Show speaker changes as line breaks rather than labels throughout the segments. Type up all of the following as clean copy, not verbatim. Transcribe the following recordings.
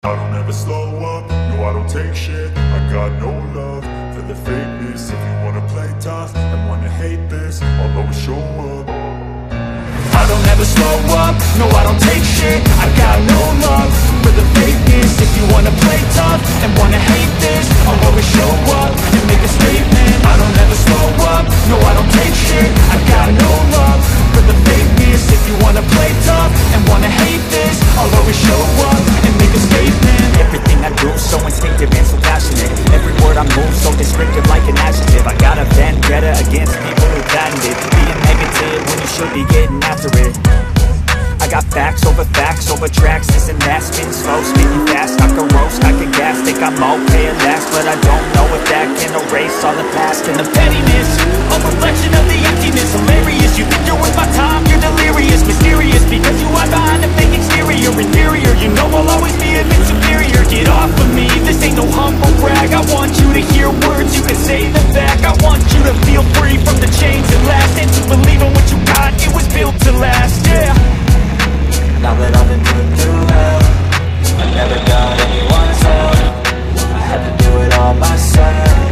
I don't ever slow up, no I don't take shit. I got no love for the fakeness. If you wanna play tough and wanna hate this, I'll always show up. I don't ever slow up, no I don't take shit. I got no love for the fakeness. If you wanna play tough and wanna hate this, I'll always show up and make a statement. I don't ever slow up, no I don't take shit. I got no love for the fakeness. If you wanna play tough and wanna hate this, I'll always show up and make a statement.
Everything I do so instinctive and so passionate. Every word I move so descriptive like an adjective. I got a vendetta against people who patented being negative when you should be getting after it. I got facts over tracks, this and that. Spitting slow, spitting fast, I can roast, I can gas. Think I'm okay at last, but I don't know if that can erase all the past. And the pettiness, a reflection of the emptiness. Hilarious, you think you're worth my time, you're delirious. Mysterious, because you are behind a fake exterior. Inferior, you know I'll always be a bit superior. Get off of me, this ain't no humble brag. I want you to hear words, you can say them back. I want you to feel free from the chains that last, and to believe in what you got, it was built to last, yeah.
Now that I've been put through hell, I never got anyone's help. I had to do it all myself.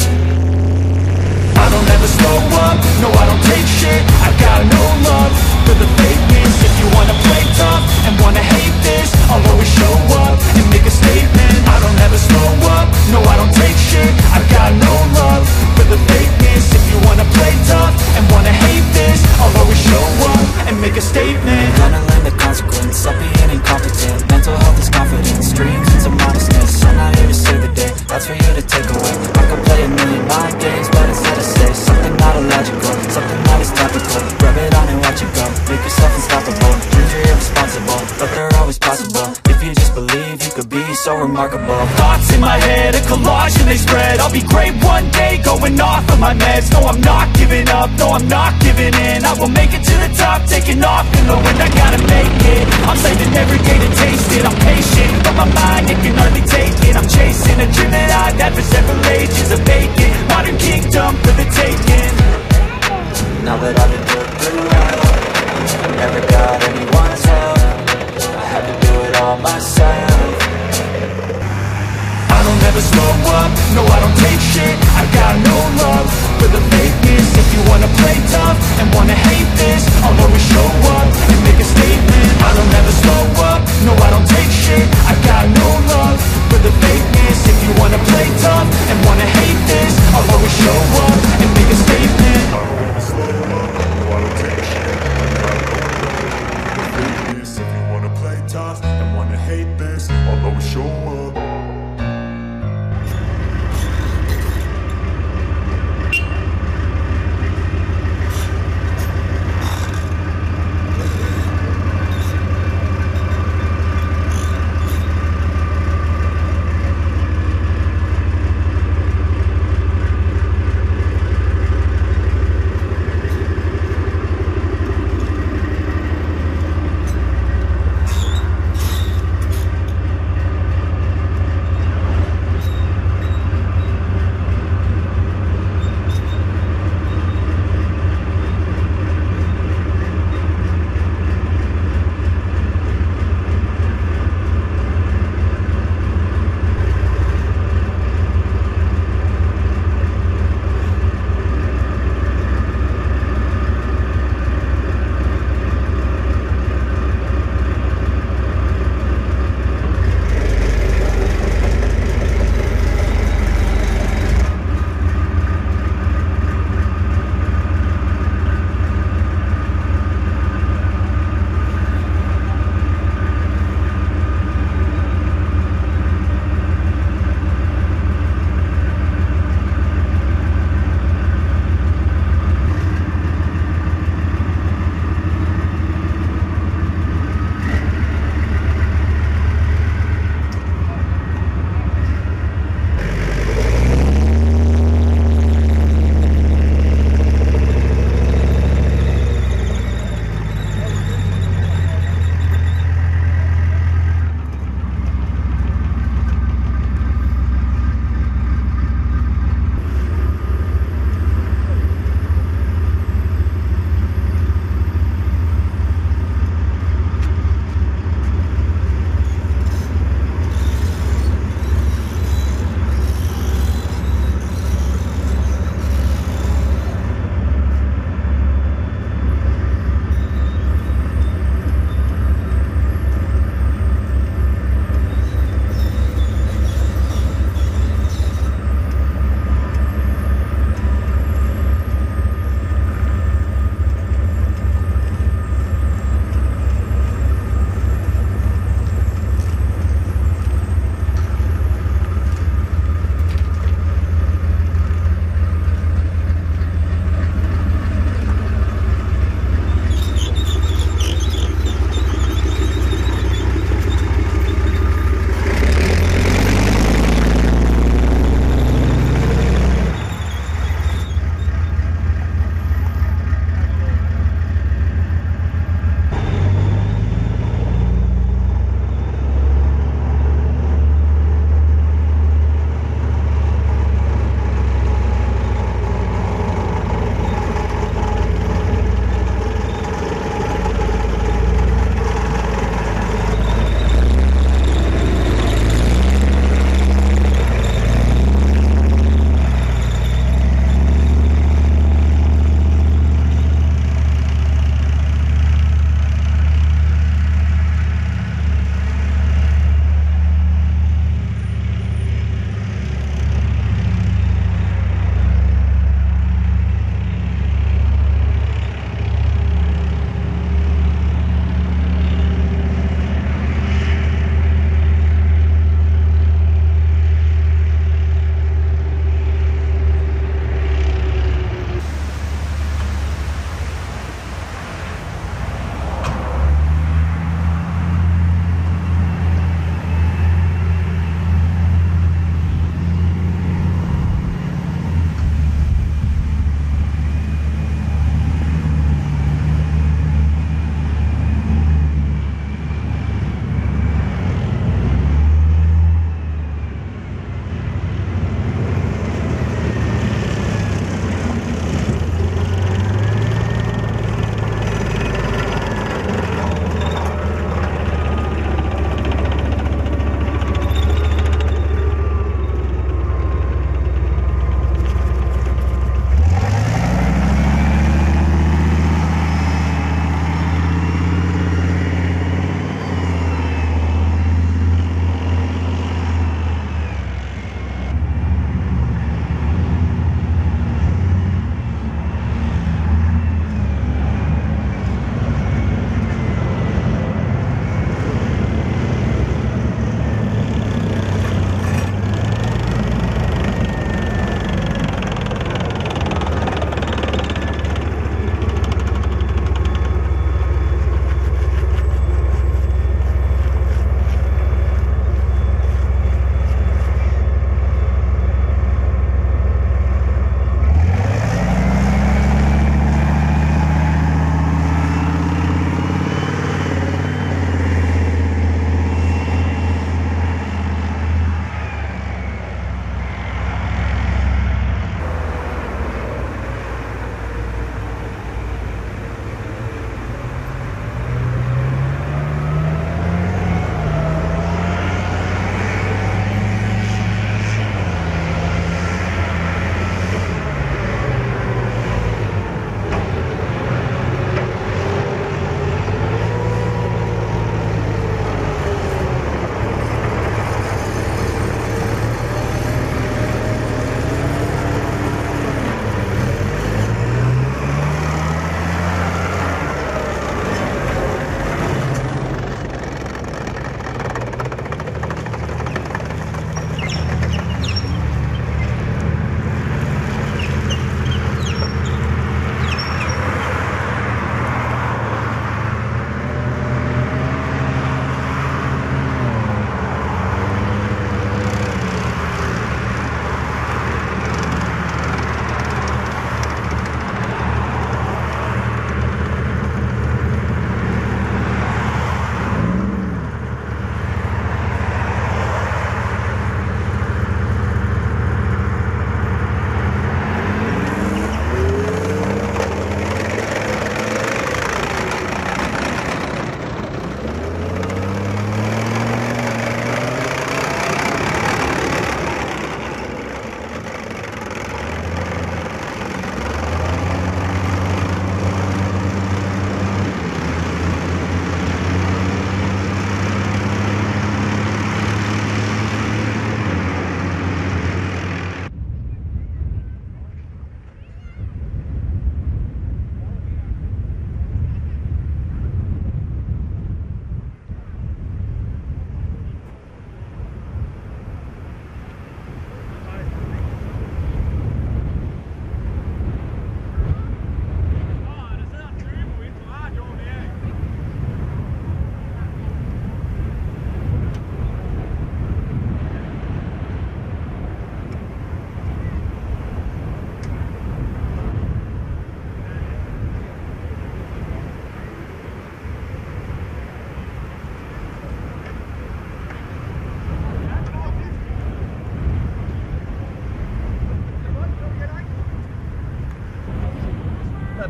I don't ever slow up, no I don't take shit. I got no love for the fakeness. If you wanna play tough and wanna hate this, I'll always show up and make a statement. I don't ever slow up, no I don't take shit. I got no love for the fakeness. If you wanna play tough and wanna hate this, I'll always show up and make a statement.
Gonna learn the consequence of being incompetent. Mental health is confidence, dreams and some modestness. I'm not here to save the day, that's for you to take away. I could play a million mind games, but instead I say something not illogical, something that is topical. Rub it on and watch it go, make yourself unstoppable. Dreams are irresponsible, but they're always possible. If you just believe, you could be so remarkable.
Thoughts in my head, a collage and they spread. I'll be great one day, going off of my meds. No, I'm not giving up, no, I'm not giving in. I will make it to the top, taking off in the wind. I gotta make it, I'm saving every day to taste it. I'm patient, but my mind, it can hardly take it. I'm chasing a dream that I've had for several ages. A vacant, modern kingdom for the taking.
Now that I've been put through hell, I never got anyone's help. I had to do it all myself.
I don't ever slow up, no I don't take shit. I got no love for the fakeness. If you wanna play tough and wanna hate this, I'll always show up and make a statement. I don't ever slow up, no I don't take shit. I got no love for the fakeness. If you wanna play tough and wanna hate this, I'll always show up and make a statement. I don't ever slow up, no I don't take shit. I got no love for the fakeness. If you wanna play tough and wanna hate this, I'll always show up.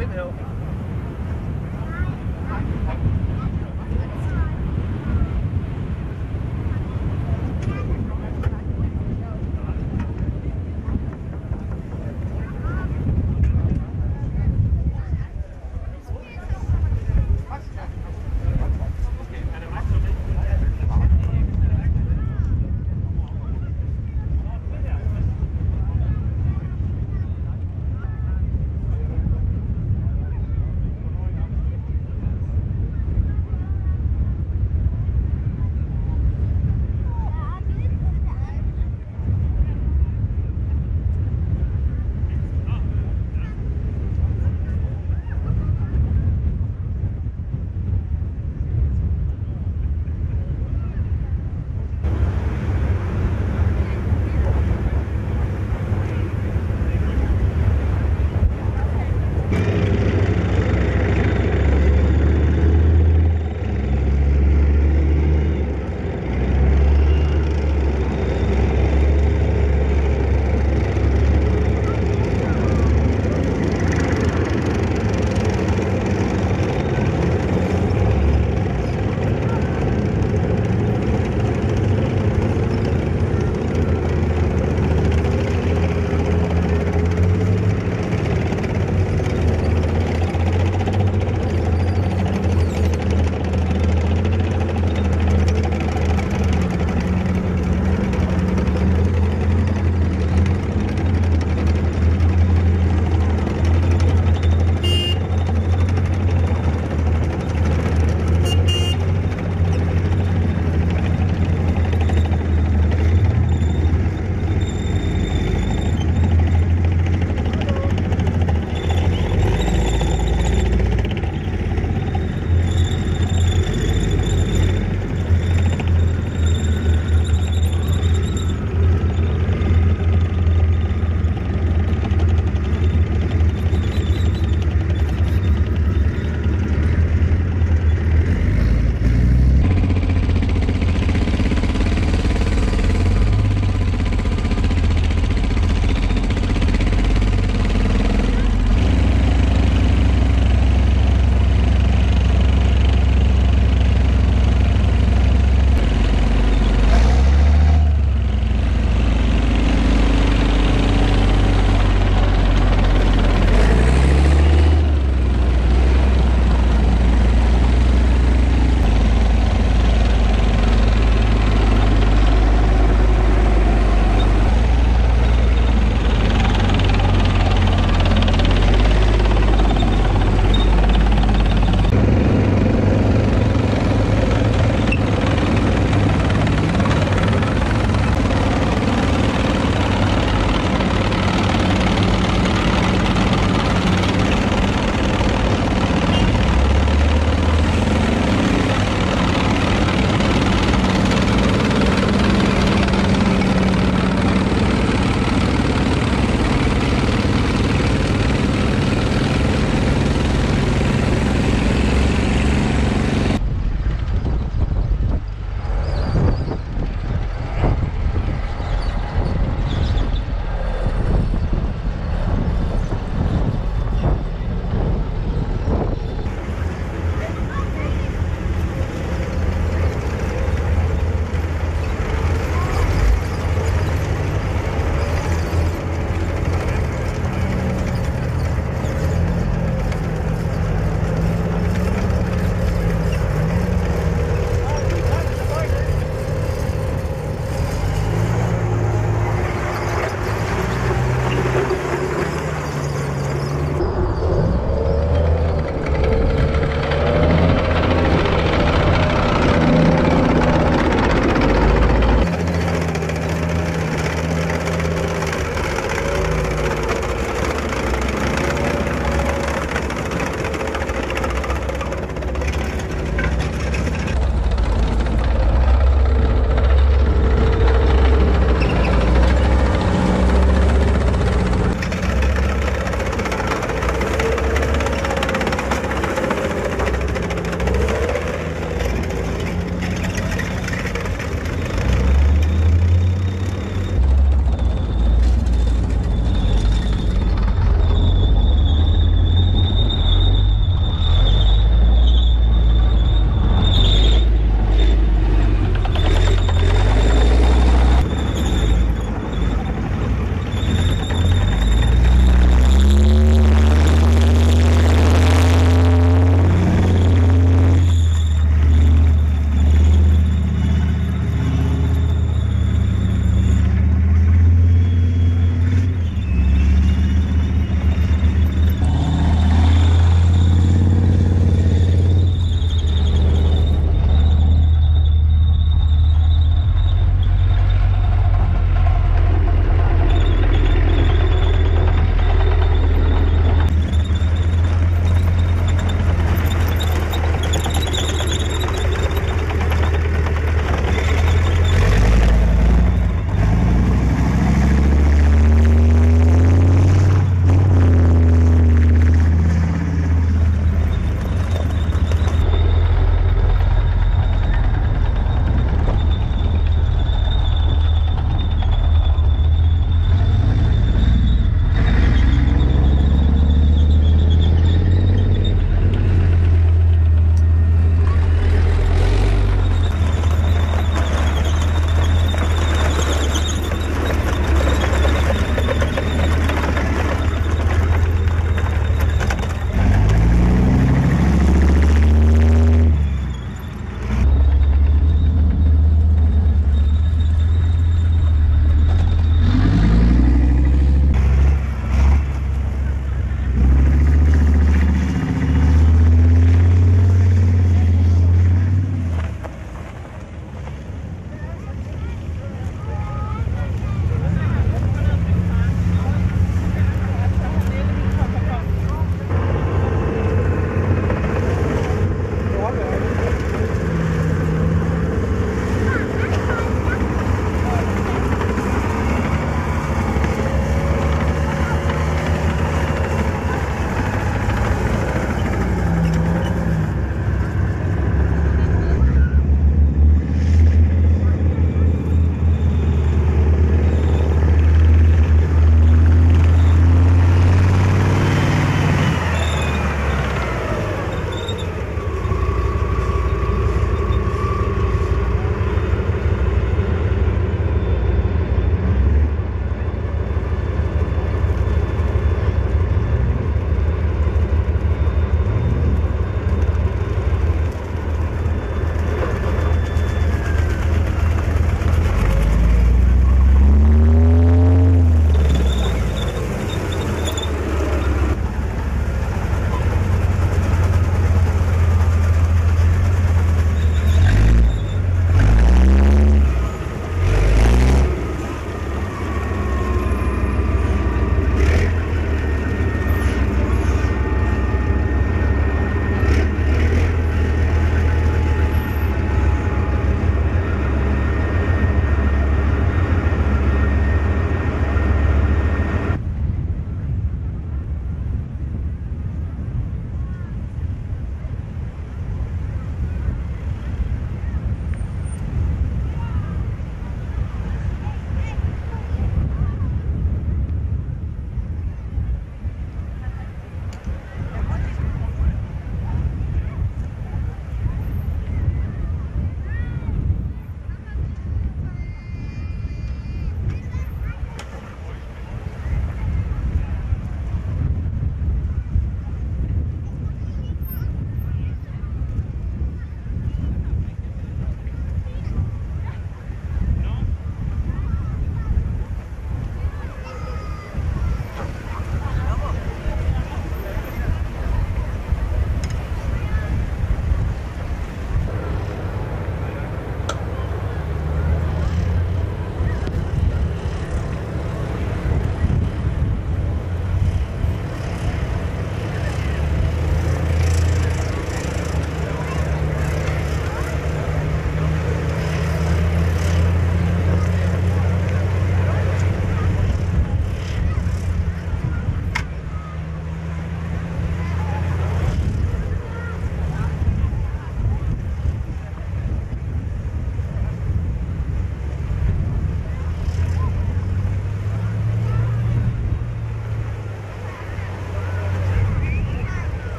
tiếp theo.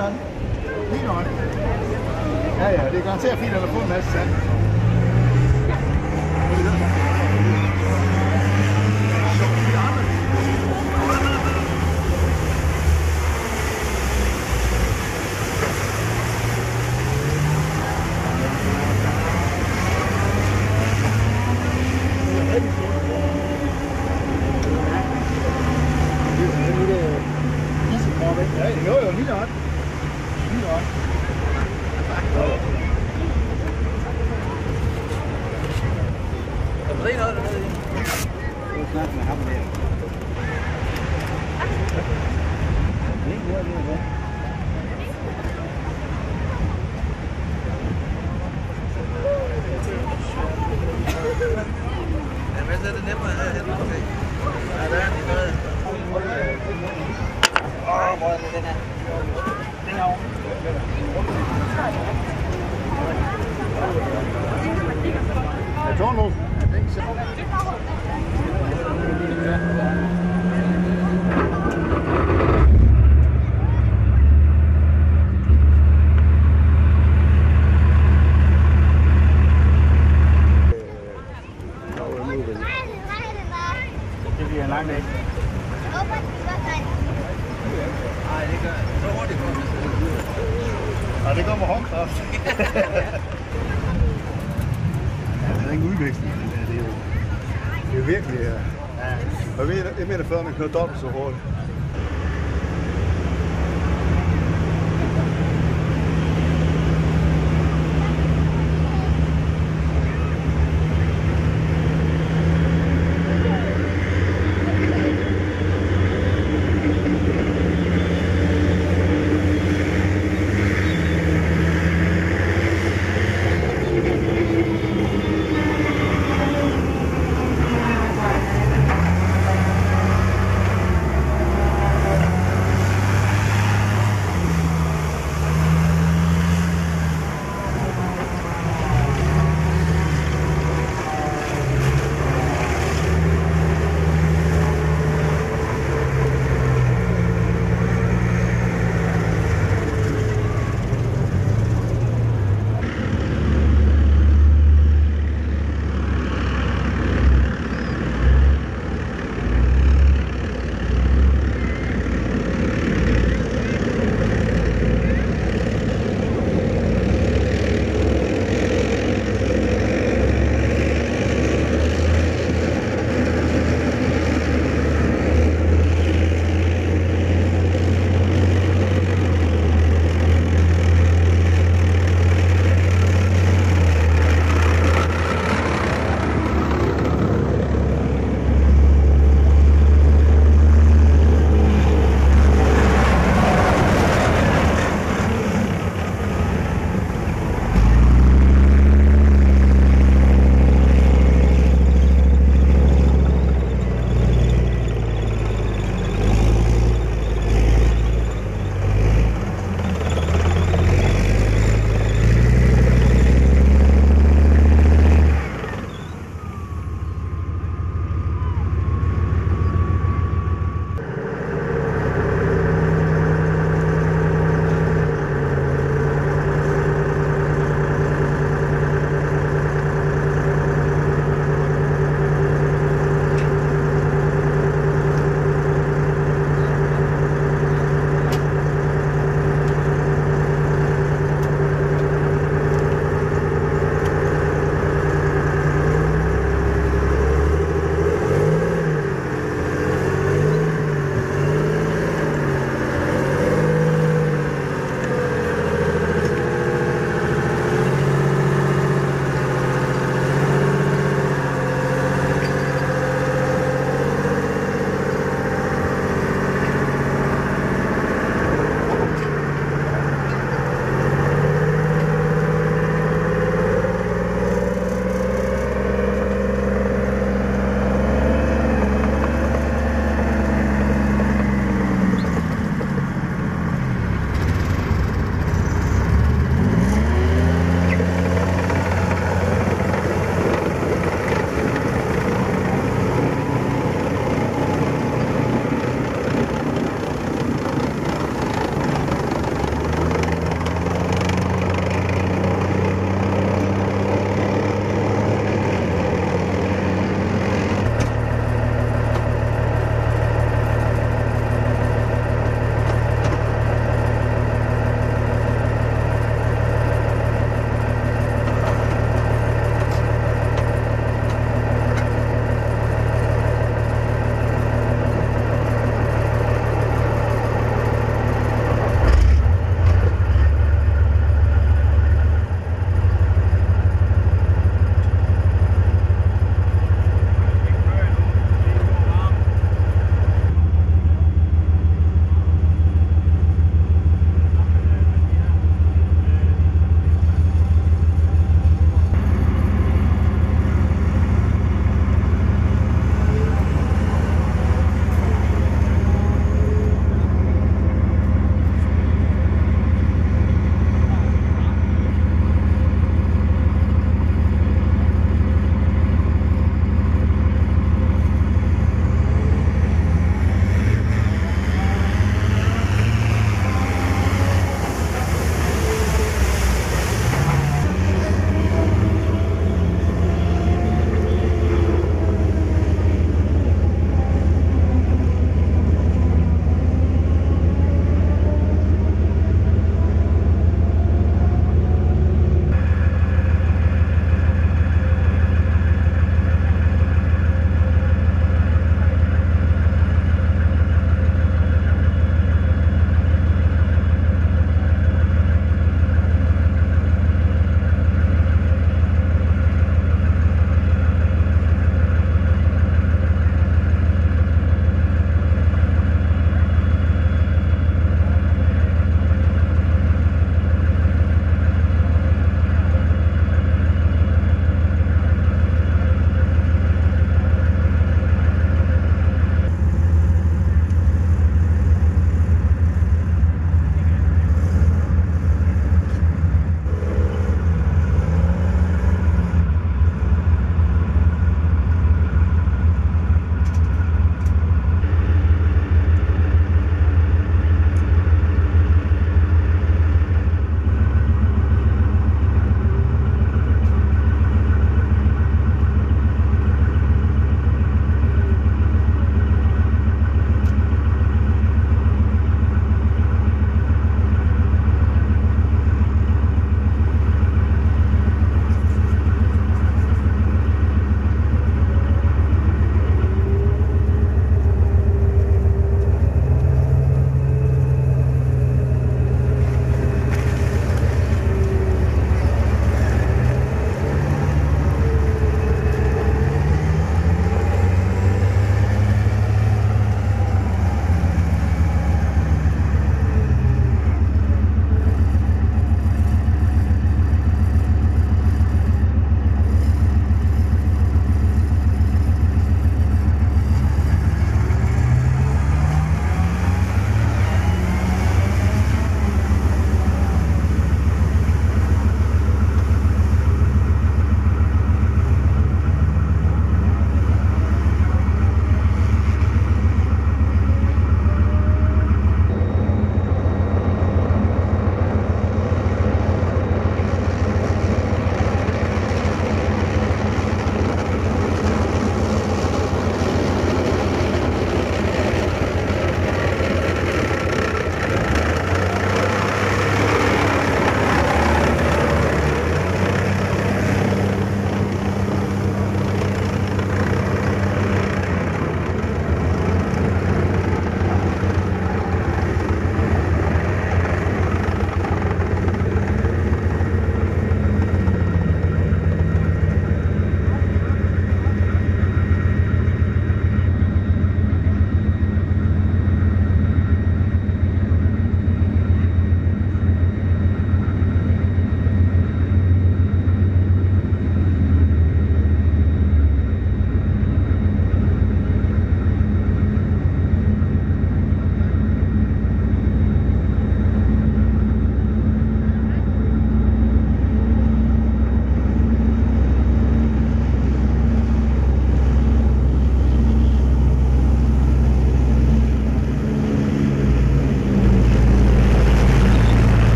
nok. Lige nok. Ja, ja, det er garanteret fint, at der får en masse sand. Ja, jo, lige nok. Lige nok.
Der er noget dernede i.
Nu snakker med ham der. Det er ikke noget, det er det.
Ja, men så er det nemmere her hen. Ja, der er lige noget. Hvor er det den her? Den her over.
Er tårnlås? Ja, det er ikke så. Det bliver en lang dag.
Nej, det gør så hurtigt går det.
Ja, det kommer håndkraft. Ja, det er ingen udveksling, men det er jo virkelig... Jeg mener før, man kører dobbelt så hurtigt.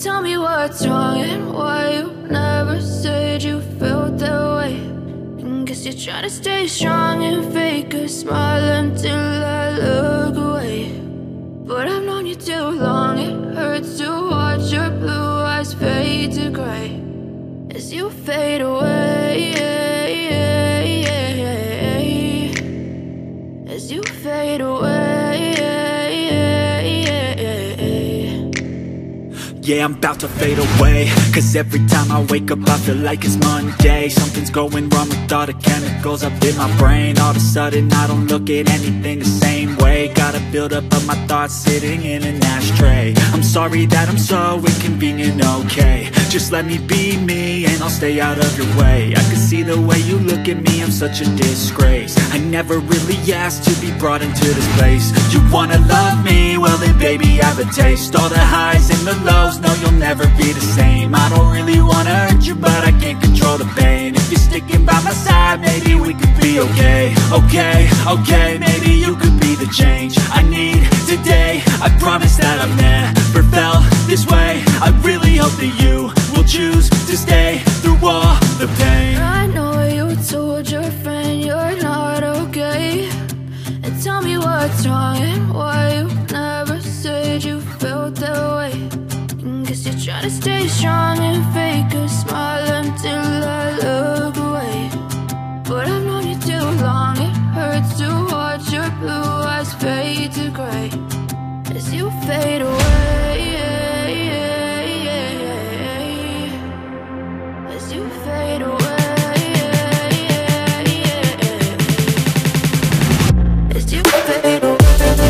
tell me what's wrong and why you never said you felt that way. And guess you're trying to stay strong and fake a smile until I look away. But I've known you too long, it hurts to watch your blue eyes fade to gray as you fade away, as you fade away.
Yeah, I'm about to fade away, cause every time I wake up I feel like it's Monday. Something's going wrong with all the chemicals up in my brain. All of a sudden I don't look at anything the same way. Gotta build up of my thoughts sitting in an ashtray. I'm sorry that I'm so inconvenient, okay. Just let me be me and I'll stay out of your way. I can see the way you look at me, I'm such a disgrace. I never really asked to be brought into this place. You wanna love me? Well then baby I have a taste. All the highs and the lows, no you'll never be the same. I don't really wanna hurt you but I can't control the pain. If you're sticking by my side maybe we could be okay. Okay, maybe you could be the change I need today. I promise that I've never felt this way. I really hope that you will choose to stay through all the pain.
I know you told your friend you're not okay, and tell me what's wrong and why you never said you felt that way. And guess you're trying to stay strong and fake a smile until I look away. But I've known you too long, it hurts to watch your blue eyes fade to gray as you fade away, as you fade away, as you fade away.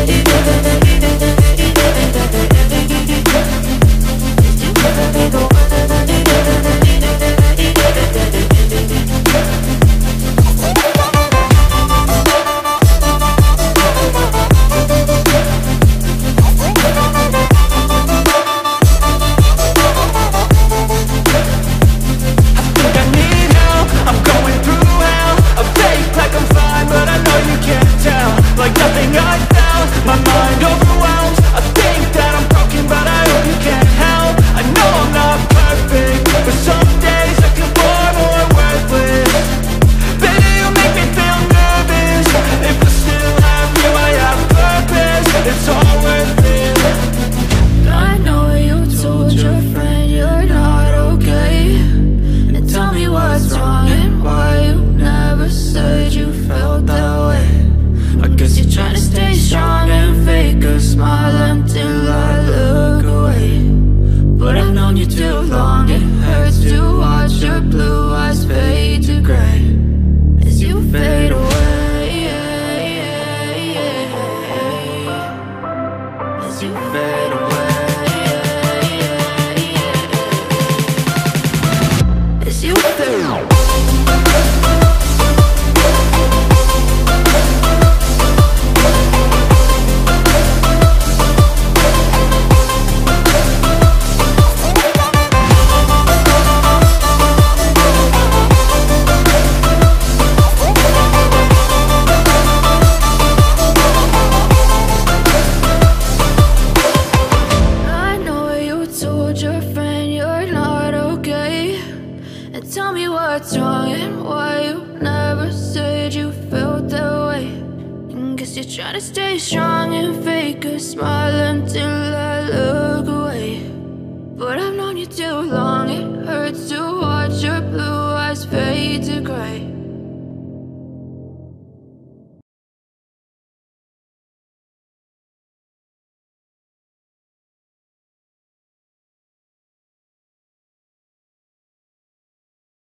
Like nothing I felt, my mind overwhelmed. I think that I'm broken, but I hope you can't help. I know I'm not perfect, but some days I feel far more worthless. Baby, you make me feel nervous. If I still have you, I have purpose. It's all worth it.
I know you told your friend you're not okay, and tell me what's wrong and why you never said you felt that way. I guess you're trying to stay strong and fake a smile until I look away. But I've known you too long, it hurts to watch your blue eyes fade to gray as you fade away, as you fade away, as you fade away. Tell me what's wrong and why you never said you felt that way. And guess you're trying to stay strong and fake a smile until I look away. But I've known you too long, it hurts to watch your blue eyes fade to gray